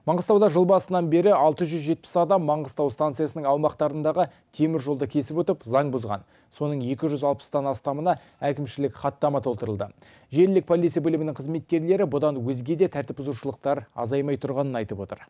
Маңғыстауда жыл басынан бері 670 адам Маңғыстау станциясының аумақтарындағы темір жолды кесіп өтіп заң бұзған. Соның 260-тан астамына әкімшілік хаттама толтырылды. Желілік полиция бөлімінің қызметкерлері бұдан өзге де тәртіп бұзушылықтар азаймай тұрғанын айтып отыр.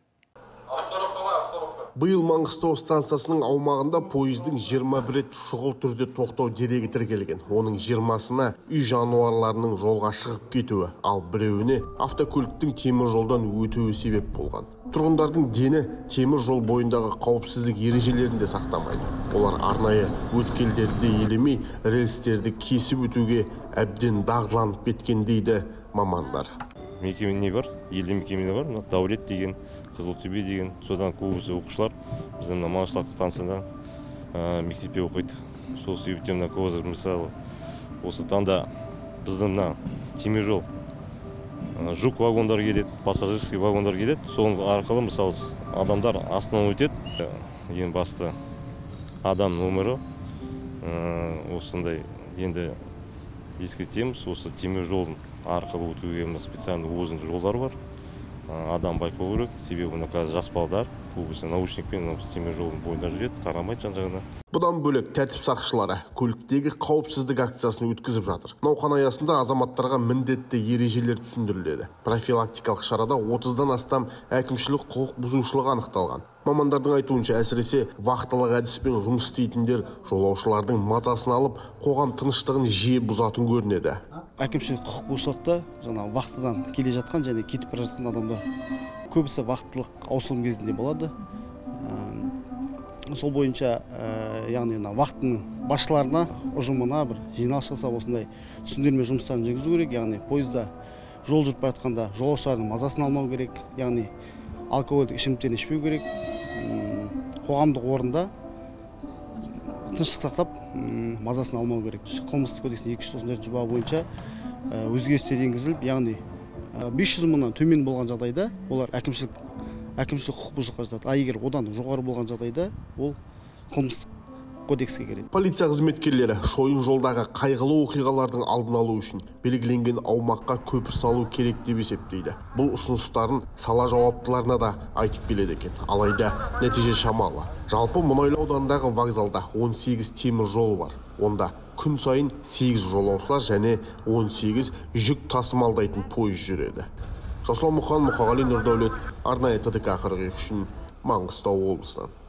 Биыл Маңғыстау станциясының аумағында пойыздың 21 рет шұғыл түрде тоқтау дерегі тіркелген. Оның 20-сына үй жануарларының жолға шығып кетуі, ал біреуіне автокөліктің темір жолдан өтуі себеп болған. Тұрғындардың дені темір жол бойындағы қауіпсіздік ережелерін де сақтамайды. Олар арнайы өткелдерді елемей, рельстерді кесіп өтуге әбден дағдыланып кеткен дейді мамандар. Мекеме не бар? Елді мекеме бар. Даулет деген, Қызылтөбе деген, содан көбісі оқушылар біздің Маңғыстау станцияда мектепте оқиды. Сол себептен көбісі мысалы осы таңда біздің темір жол жүк вагондар келеді, пассажирский вагондар келеді. Сол арқылы мысалы адамдар астынан өтеді. Ең басты адам өмірі осындай енді ескертеміз. Осы темір жолдың арқылы өтуге специальный өзінің жолдар бар. Адам байқау керек, себебі қазір жас балдар көбісі наушникпен темір жолдың бойында жүреді, қарамайды жан-жағына. Бұдан бөлек тәртіп сақшылары көліктегі қауіпсіздік акциясын өткізіп жатыр. Науқан аясында азаматтарға міндетті ережелер түсіндіріледі. Профилактикалық шарада 30-дан астам әкімшілік құқық бұзушылығы анықталған. Мамандардың айтуынша әсіресе вақтылық әдіспен жұмыс істейтіндер жолаушылардың мазасын алып, қоғам тыныштығын жиі бұзатын көрінеді. Әкімшілік құқық бұзушылықта вақтыдан келе жатқан және кетіп бара жатқан адамдар көбісі вақтылық ауысым кезінде болады. Сол бойынша яғни вақтының басшыларына, ұжымына бір жиналыс жасап осындай түсіндірме жұмыстарын жүргізу керек. Яғни пойызда жол жүріп бара жатқанда жолаушылардың мазасын алмау керек. Яғни алкогольдік ішімдіктен ішпеу керек. Қоғамдық орында тыныштық сақтап мазасын алмау керек. Қылмыстық кодекстің 294 бабы бойынша өзгерістер енгізіліп, яғни 500 мыңнан төмен болған жағдайда олар әкімшілік құқық бұзушылыққа жатады. Егер одан жоғары болған жағдайда ол қылмыстық кодекске кіреді. Полиция қызметкерлері шойын жолдағы қайғылы оқиғалардың алдын алу үшін белгіленген аумаққа көпір салу керек деп есептейді. Бұл ұсыныстарын сала жауаптыларына да айтып келеді екен. Алайда нәтиже шамалы. Жалпы Мұнайлы ауданындағы вокзалда 18 темір жол бар. Онда күн сайын 8 жолаушылар және 18 жүк тасымалдайтын пойыз жүреді. Жасұлан Мұқан, Мұқағали Нұрдәулет, арнайы ТДК 43 үшін Маңғыстау облысынан.